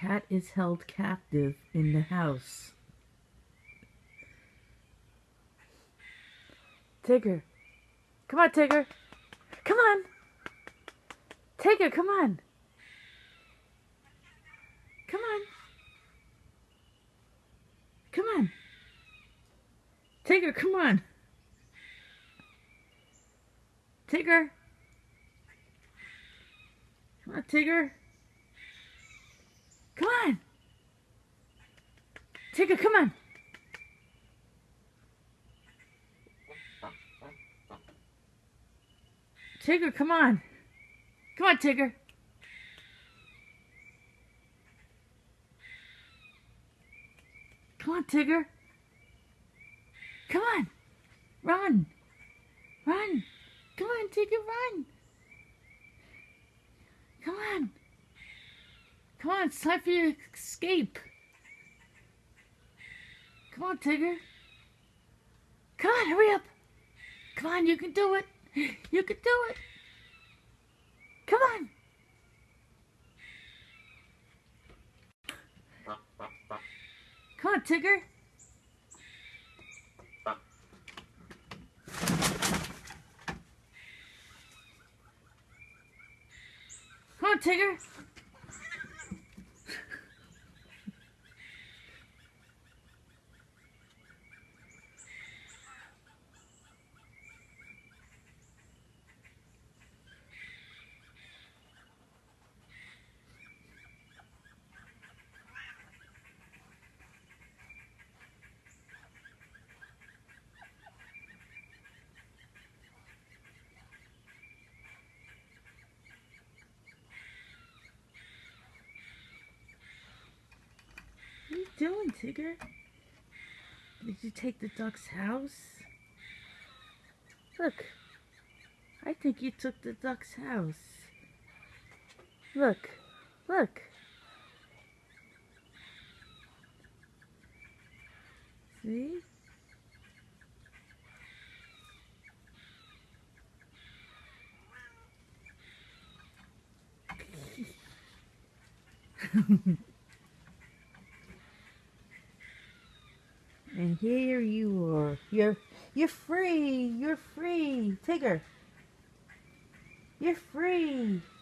cat is held captive in the house. Tigger. Come on, Tigger. Come on. Tigger, come on. Come on. Come on. Tigger, come on. Tigger. Come on, Tigger. Come on. Tigger, come on. Tigger, come on. Come on, Tigger. Come on, Tigger. Come on. Run. Run. Come on, Tigger, run. Come on. Come on, it's time for you to escape. Come on, Tigger. Come on, hurry up. Come on, you can do it. You can do it. Come on. Come on, Tigger. Come on, Tigger. What are you doing, Tigger? Did you take the duck's house? Look, I think you took the duck's house. Look, look. See? And here you are. You're free. You're free. Tigger. You're free.